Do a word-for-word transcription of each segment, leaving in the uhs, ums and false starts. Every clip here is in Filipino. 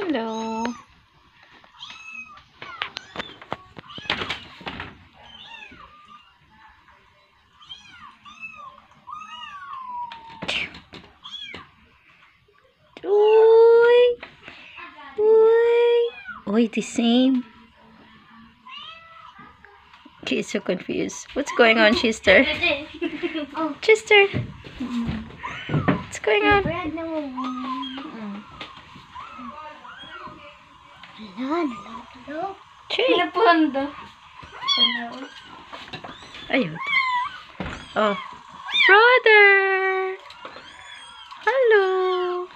Hello. Uy. Uy. Uy, the same. She's so confused. What's going on, Chester? Chester. What's going on? Chay. Ayun. Oh. Brother. Hello.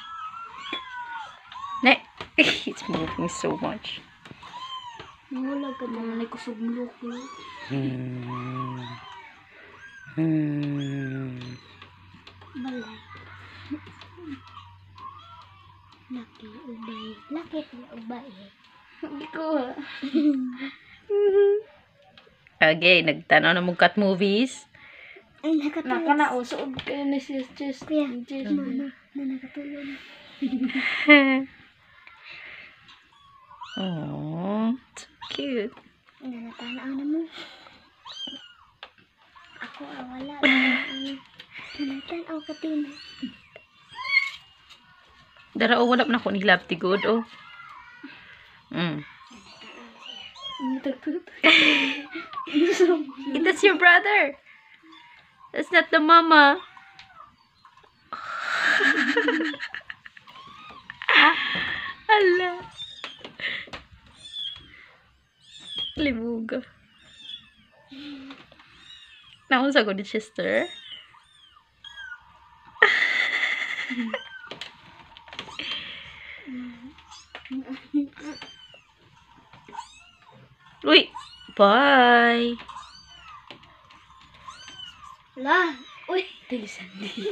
Ne. It's moving so much. Wala ka naman ay kusog loko. Hmm. Hmm. Balay. Laki ubay. Laki ubay. Hindi ko ha. Okay, nagtanaw na mong cat movies. Ay, nakatulog. Naka na, usuod kayo ni sis Jess. Kuya, mama, na nakatulog. Oh, so cute. Nanatanaw na mo. Ako, ah, wala. Nanatanaw ka din. Dara, oh, wala pa na ko nilap ti good, oh. Mm. That's your brother. That's not the mama. Ala. Libuga. Naunsa ko ni Chester. Uy, bye. La, uy, tilisan di.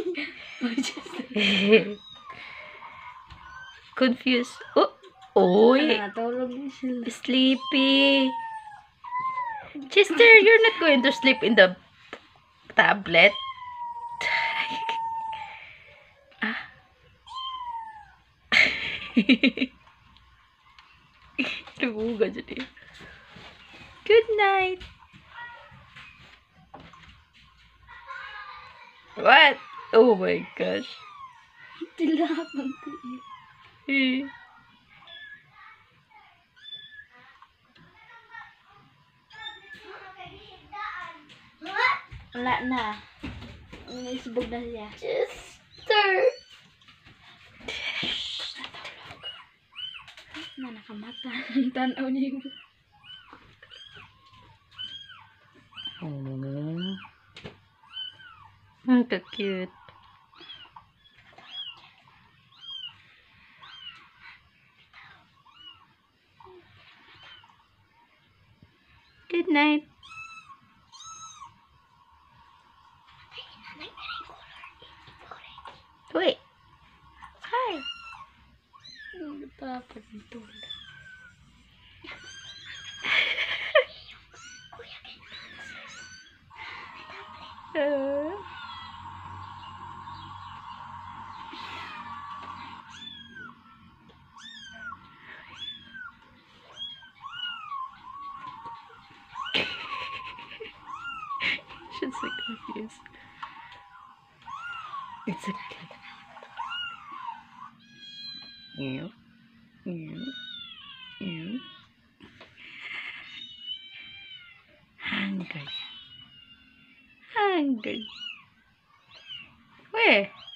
Confused. Oh, oy. Natulog ni sila. Sleepy. Chester, you're not going to sleep in the tablet. Ah. Lubuga jadi. Good night. What? Oh my gosh. Tilapan ko Eh. Wala na. Naisibog na siya. Chester. Na nakamata. Tanaw niyo. Oh. Ang cute. Good night. Wait. Hi. Tapan ito. Uh. She's so confused. It's okay. You. You. You. Hungry. Hungry. Where?